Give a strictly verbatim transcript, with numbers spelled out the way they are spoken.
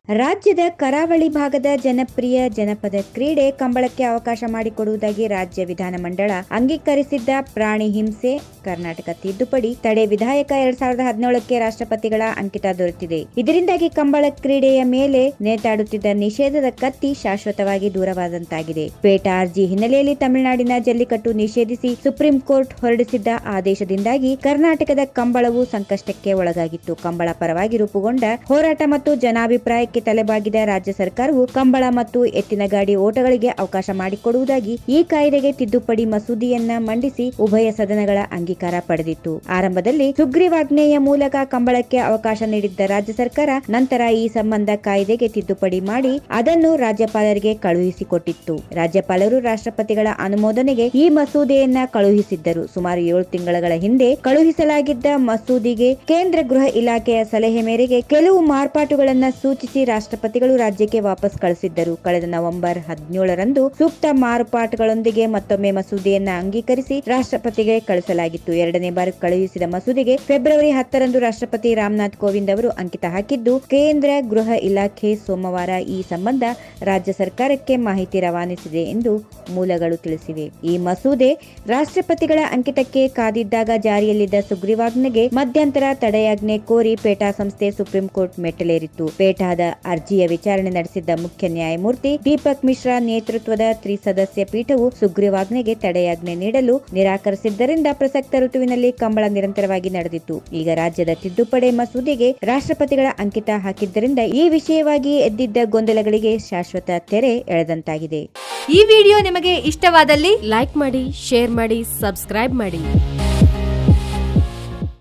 ರಾಜ್ಯದ ಕರಾವಳಿ ಭಾಗದ ಜನಪ್ರಿಯ ಜನಪದ ಕ್ರೀಡೆ ಕಂಬಳಕ್ಕೆ ಅವಕಾಶ ಮಾಡಿಕೊಡುವುದಾಗಿ ರಾಜ್ಯ ವಿಧಾನಮಂಡಳ ಅಂಗೀಕರಿಸಿದ್ದ ಪ್ರಾಣಿ ಹಿಂಸೆ ಕರ್ನಾಟಕ ತಿದ್ದುಪಡಿ ತಡೆ ವಿಧೇಯಕ ಎರಡ್ ಸಾವಿರದ ಹದಿನೇಳಕ್ಕೆ ರಾಷ್ಟ್ರಪತಿಗಳ ಅಂಕಿತ ದೊರೆತಿದೆ. ಇದರಿಂದಾಗಿ ಕಂಬಳ ಕ್ರೀಡೆಯ ಮೇಲೆ ನೇತಾಡುತ್ತಿದ್ದ ನಿಷೇಧದ ಕತ್ತಿ ಶಾಶ್ವತವಾಗಿ ದೂರವಾದಂತಾಗಿದೆ. ಪೇಟಾ ಅರ್ಜಿ ಹಿನ್ನೆಲೆಯಲ್ಲಿ ತಮಿಳುನಾಡಿನ ಜಲ್ಲಿಕಟ್ಟು ನಿಷೇಧಿಸಿ ಸುಪ್ರೀಂ ಕೋರ್ಟ್ ಹೊರಡಿಸಿದ್ದ ಆದೇಶದಿಂದಾಗಿ ಕರ್ನಾಟಕದ ಕಂಬಳವು ಸಂಕಷ್ಟಕ್ಕೆ ಒಳಗಾಗಿತ್ತು. ಕಂಬಳ ಪರವಾಗಿ ರೂಪುಗೊಂಡ ಹೋರಾಟ ಮತ್ತು ಜನಾಭಿಪ್ರಾಯಕ್ಕೆ ತಲೆಬಾಗಿದ ರಾಜ್ಯ ಸರ್ಕಾರವು ಕಂಬಳ ಮತ್ತು ಎತ್ತಿನ ಗಾಡಿ ಓಟಗಳಿಗೆ ಅವಕಾಶ ಮಾಡಿಕೊಡುವುದಾಗಿ ಈ ಕಾಯ್ದೆಗೆ ತಿದ್ದುಪಡಿ ಮಸೂದೆಯನ್ನ ಮಂಡಿಸಿ ಉಭಯ ಸದನಗಳ ಅಂಗೀಕಾರ ಪಡೆದಿತ್ತು. ಆರಂಭದಲ್ಲಿ ಸುಗ್ರೀವಾಜ್ಞೆಯ ಮೂಲಕ ಕಂಬಳಕ್ಕೆ ಅವಕಾಶ ನೀಡಿದ್ದ ರಾಜ್ಯ ಸರ್ಕಾರ ನಂತರ ಈ ಸಂಬಂಧ ಕಾಯ್ದೆಗೆ ತಿದ್ದುಪಡಿ ಮಾಡಿ ಅದನ್ನು ರಾಜ್ಯಪಾಲರಿಗೆ ಕಳುಹಿಸಿಕೊಟ್ಟಿತ್ತು. ರಾಜ್ಯಪಾಲರು ರಾಷ್ಟ್ರಪತಿಗಳ ಅನುಮೋದನೆಗೆ ಈ ಮಸೂದೆಯನ್ನ ಕಳುಹಿಸಿದ್ದರು. ಸುಮಾರು ಏಳು ತಿಂಗಳ ಹಿಂದೆ ಕಳುಹಿಸಲಾಗಿದ್ದ ಮಸೂದೆಗೆ ಕೇಂದ್ರ ಗೃಹ ಇಲಾಖೆಯ ಸಲಹೆ ಮೇರೆಗೆ ಕೆಲವು ಮಾರ್ಪಾಟುಗಳನ್ನು ಸೂಚಿಸಿ ರಾಷ್ಟ್ರಪತಿಗಳು ರಾಜ್ಯಕ್ಕೆ ವಾಪಸ್ ಕಳಿಸಿದ್ದರು. ಕಳೆದ ನವೆಂಬರ್ ಹದಿನೇಳರಂದು ಸೂಕ್ತ ಮಾರ್ಪಾಟುಗಳೊಂದಿಗೆ ಮತ್ತೊಮ್ಮೆ ಮಸೂದೆಯನ್ನ ಅಂಗೀಕರಿಸಿ ರಾಷ್ಟ್ರಪತಿಗೆ ಕಳಿಸಲಾಗಿತ್ತು. ಎರಡನೇ ಬಾರಿ ಕಳುಹಿಸಿದ ಮಸೂದೆಗೆ ಫೆಬ್ರವರಿ ಹತ್ತರಂದು ರಾಷ್ಟ್ರಪತಿ ರಾಮನಾಥ್ ಕೋವಿಂದ್ ಅವರು ಅಂಕಿತ ಹಾಕಿದ್ದು, ಕೇಂದ್ರ ಗೃಹ ಇಲಾಖೆ ಸೋಮವಾರ ಈ ಸಂಬಂಧ ರಾಜ್ಯ ಸರ್ಕಾರಕ್ಕೆ ಮಾಹಿತಿ ರವಾನಿಸಿದೆ ಎಂದು ಮೂಲಗಳು ತಿಳಿಸಿವೆ. ಈ ಮಸೂದೆ ರಾಷ್ಟ್ರಪತಿಗಳ ಅಂಕಿತಕ್ಕೆ ಕಾದಿದ್ದಾಗ ಜಾರಿಯಲ್ಲಿದ್ದ ಸುಗ್ರೀವಾಜ್ಞೆಗೆ ಮಧ್ಯಂತರ ತಡೆಯಾಜ್ಞೆ ಕೋರಿ ಪೇಟಾ ಸಂಸ್ಥೆ ಸುಪ್ರೀಂ ಕೋರ್ಟ್ ಮೆಟ್ಟಿಲೇರಿತ್ತು. ಪೇಟಾದ ಅರ್ಜಿಯ ವಿಚಾರಣೆ ನಡೆಸಿದ್ದ ಮುಖ್ಯ ನ್ಯಾಯಮೂರ್ತಿ ದೀಪಕ್ ಮಿಶ್ರಾ ನೇತೃತ್ವದ ತ್ರಿಸದಸ್ಯ ಪೀಠವು ಸುಗ್ರೀವಾಜ್ಞೆಗೆ ತಡೆಯಾಜ್ಞೆ ನೀಡಲು ನಿರಾಕರಿಸಿದ್ದರಿಂದ ಪ್ರಸಕ್ತ ಋತುವಿನಲ್ಲಿ ಕಂಬಳ ನಿರಂತರವಾಗಿ ನಡೆದಿತ್ತು. ಈಗ ರಾಜ್ಯದ ತಿದ್ದುಪಡಿ ಮಸೂದೆಗೆ ರಾಷ್ಟ್ರಪತಿಗಳ ಅಂಕಿತ ಹಾಕಿದ್ದರಿಂದ ಈ ವಿಷಯವಾಗಿ ಎದ್ದಿದ್ದ ಗೊಂದಲಗಳಿಗೆ ಶಾಶ್ವತ ತೆರೆ ಎಳೆದಂತಾಗಿದೆ. ಈ ವಿಡಿಯೋ ನಿಮಗೆ ಇಷ್ಟವಾದಲ್ಲಿ ಲೈಕ್ ಮಾಡಿ, ಶೇರ್ ಮಾಡಿ, ಸಬ್ಸ್ಕ್ರೈಬ್ ಮಾಡಿ.